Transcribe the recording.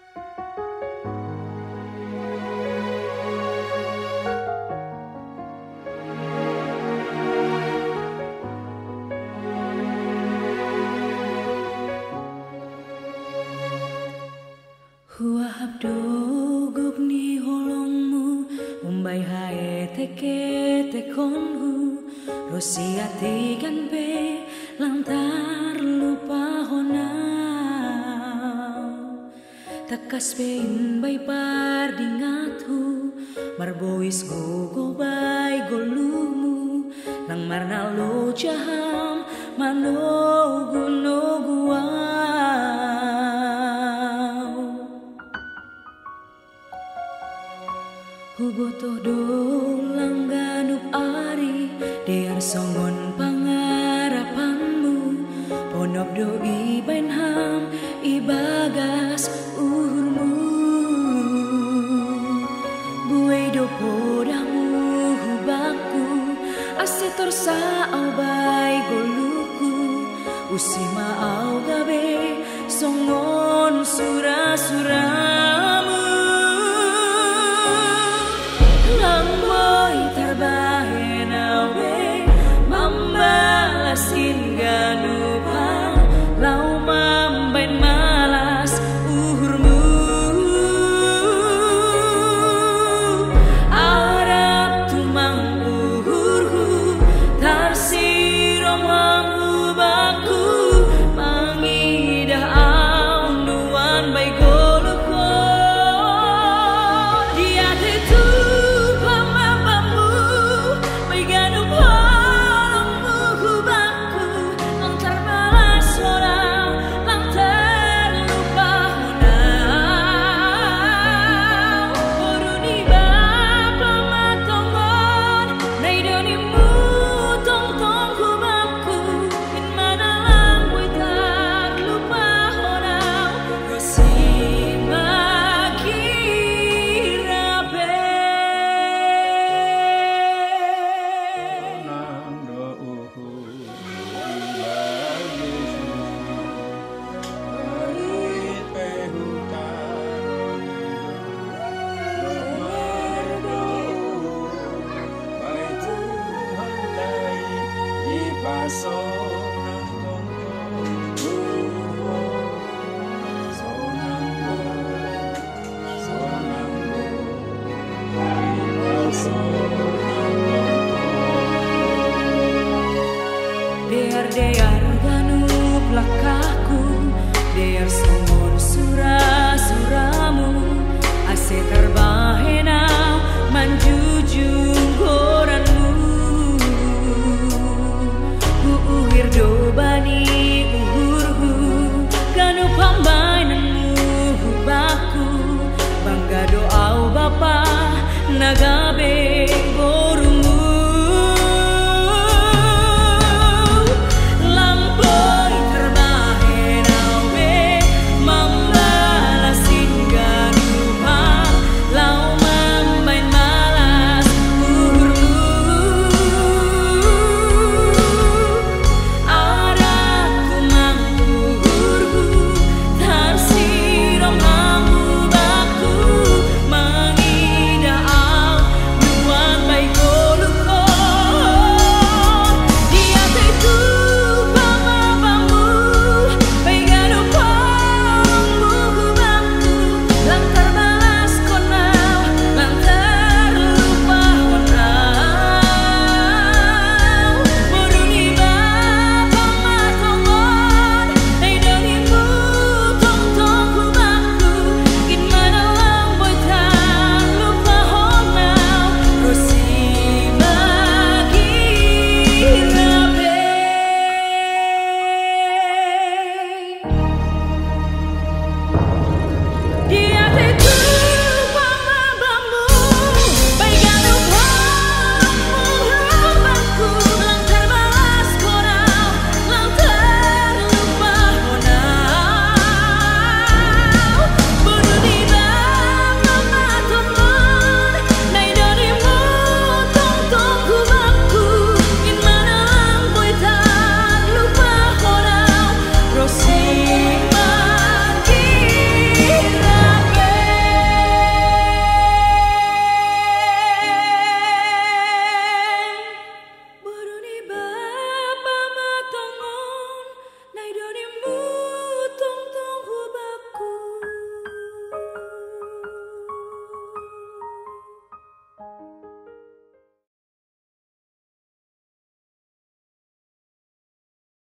Huahap dogok ni holongmu umbai hae teke tekonhu rosia tigan pe lantar lupa honau takas pe imbai par dingathu marbois gogo bai golumu nang marna lo jaham manogu noguau Hubotoh dolang ganup ari Dear songon pangarapanmu Ponop do ibainham ibagas uhurmu Buai do podamu hubaku Asetor saau bai goluku Usima au gabe songon sura-suramu Lau mambain malas uhurmu Arab tumang uhurku Tarsiro mangubaku Mangidah au nuan bai goluko Dia tetu pamapamu Bai ganup Dear ganup lakahku Dear